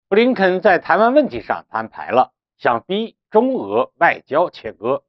布林肯在台湾问题上摊牌了，想逼中俄外交切割。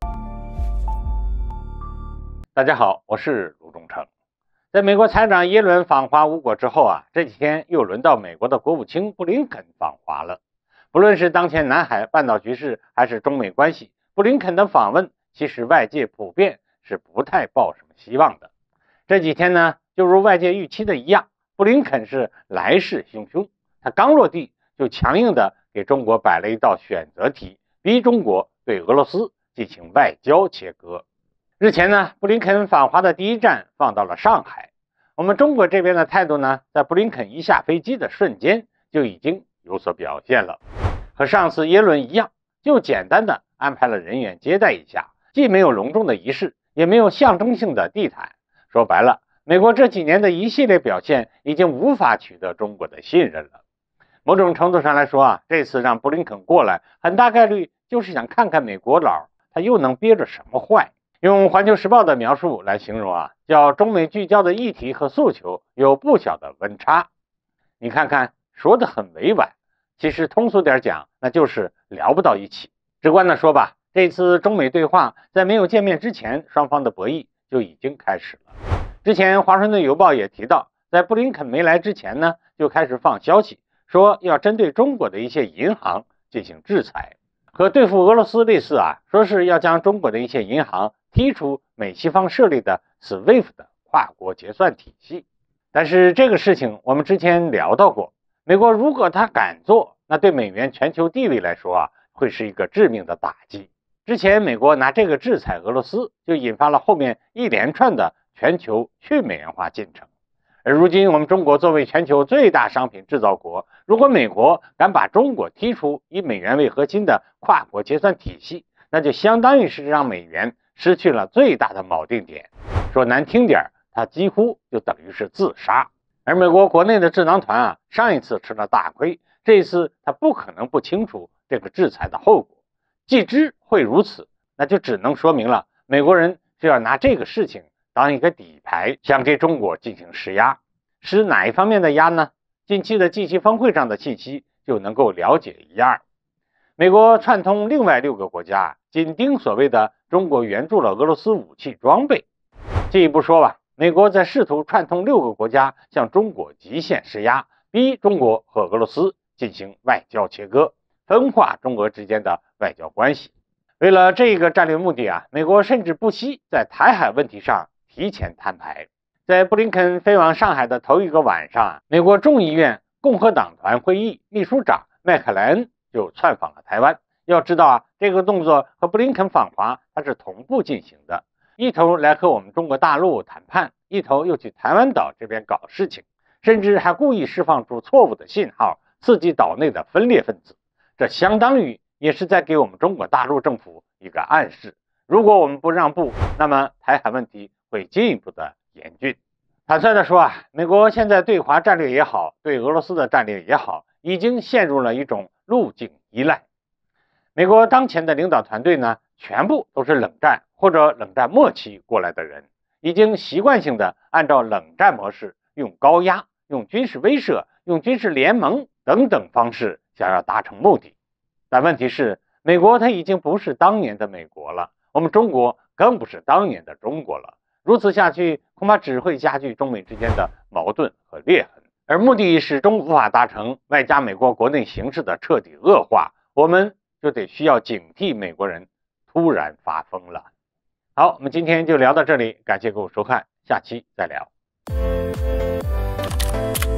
大家好，我是卢忠诚。在美国财长耶伦访华无果之后这几天又轮到美国的国务卿布林肯访华了。不论是当前南海半岛局势还是中美关系，布林肯的访问其实外界普遍是不太抱什么希望的。这几天呢，就如外界预期的一样，布林肯是来势汹汹，他刚落地就强硬的给中国摆了一道选择题，逼中国对俄罗斯进行外交切割。日前呢，布林肯访华的第一站放到了上海。我们中国这边的态度呢，在布林肯一下飞机的瞬间就已经有所表现了。和上次耶伦一样，就简单的安排了人员接待一下，既没有隆重的仪式，也没有象征性的地毯。说白了，美国这几年的一系列表现已经无法取得中国的信任了。某种程度上来说这次让布林肯过来，很大概率就是想看看美国佬他又能憋着什么坏。用环球时报的描述来形容叫中美聚焦的议题和诉求有不小的温差。你看看，说得很委婉，其实通俗点讲，那就是聊不到一起。直观的说吧，这次中美对话在没有见面之前，双方的博弈就已经开始了。之前华盛顿邮报也提到，在布林肯没来之前呢，就开始放消息，说要针对中国的一些银行进行制裁。和对付俄罗斯类似说是要将中国的一些银行踢出美西方设立的 SWIFT 的跨国结算体系。但是这个事情我们之前聊到过，美国如果他敢做，那对美元全球地位来说会是一个致命的打击。之前美国拿这个制裁俄罗斯，就引发了后面一连串的全球去美元化进程。而如今我们中国作为全球最大商品制造国，如果美国敢把中国踢出以美元为核心的跨国结算体系，那就相当于是让美元失去了最大的锚定点。说难听点，它几乎就等于是自杀。而美国国内的智囊团上一次吃了大亏，这一次他不可能不清楚这个制裁的后果。既知会如此，那就只能说明了美国人是要拿这个事情当一个底牌，想给中国进行施压。施哪一方面的压呢？近期的G7峰会上的信息就能够了解一二。美国串通另外6个国家，紧盯所谓的中国援助了俄罗斯武器装备。进一步说吧，美国在试图串通6个国家向中国极限施压，逼中国和俄罗斯进行外交切割，分化中俄之间的外交关系。为了这个战略目的美国甚至不惜在台海问题上提前摊牌。在布林肯飞往上海的头一个晚上美国众议院共和党团会议秘书长麦克莱恩就窜访了台湾。要知道这个动作和布林肯访华它是同步进行的，一头来和我们中国大陆谈判，一头又去台湾岛这边搞事情，甚至还故意释放出错误的信号，刺激岛内的分裂分子。这相当于也是在给我们中国大陆政府一个暗示，如果我们不让步，那么台海问题会进一步的严峻。坦率的说美国现在对华战略也好，对俄罗斯的战略也好，已经陷入了一种路径依赖。美国当前的领导团队呢，全部都是冷战或者冷战末期过来的人，已经习惯性的按照冷战模式，用高压、用军事威慑、用军事联盟等等方式想要达成目的。但问题是，美国它已经不是当年的美国了，我们中国更不是当年的中国了。如此下去，恐怕只会加剧中美之间的矛盾和裂痕，而目的始终无法达成，外加美国国内形势的彻底恶化，我们就得需要警惕美国人突然发疯了。好，我们今天就聊到这里，感谢各位收看，下期再聊。